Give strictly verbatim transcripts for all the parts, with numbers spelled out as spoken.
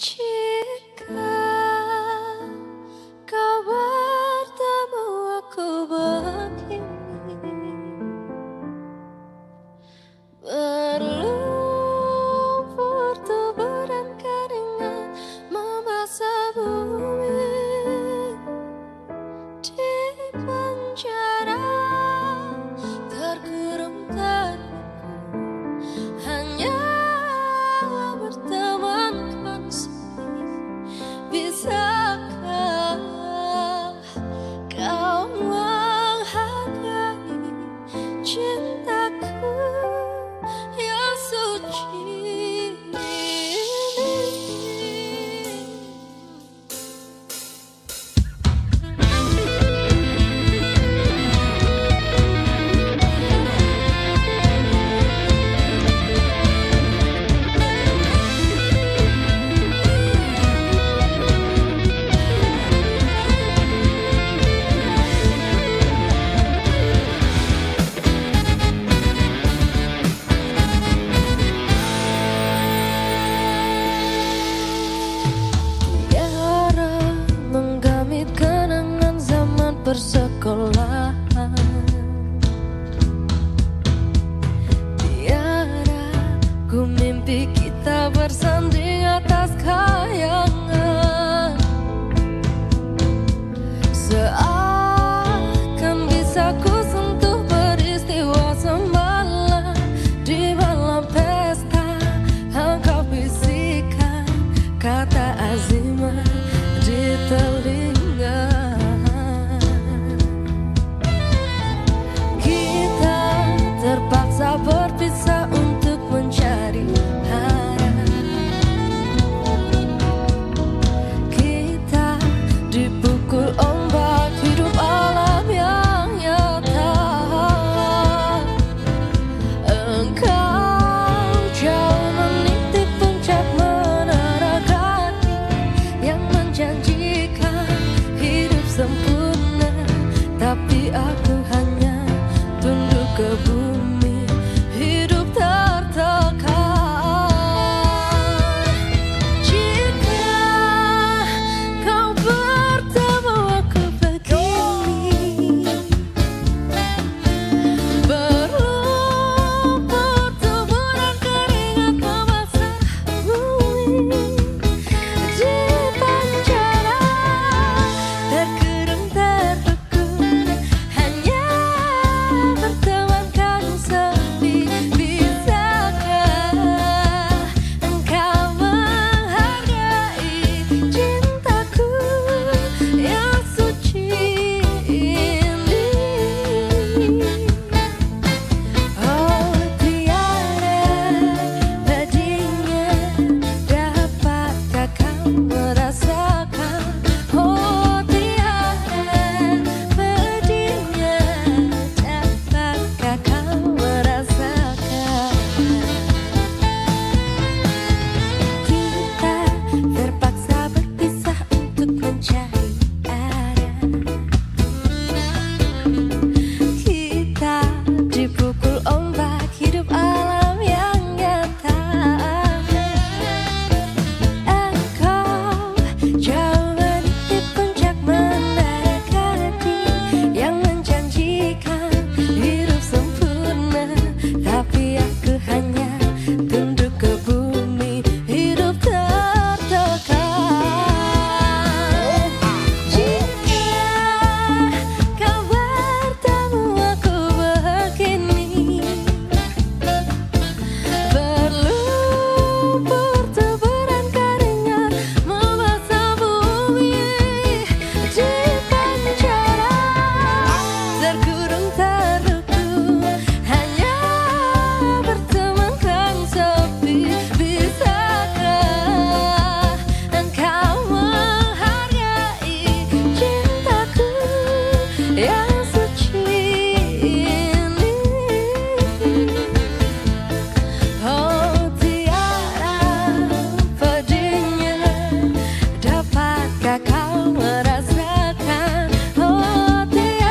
Jika kau bertemu aku begini, berlumpur tuburan keringat membasah bumi. Di penjara terkurung terluka, hanya bertemankan sepi. Bisakah kau menghargai cintaku yang suci ini? Kenangan zaman persekolahan, tiada ku mimpi kita bersanding atas kayangan. Seakan bisa ku sentuh peristiwa semalam. Di malam pesta engkau bisikan kata azimat di telinga. Terpaksa berpisah untuk mencari arah. Kita dipukul ombak hidup alam yang nyata. Engkau jauh meniti puncak menara hati yang menjanjikan hidup sempurna, tapi aku hanya tunduk ke bumi.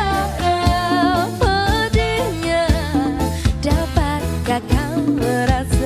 Dapatkah kau merasa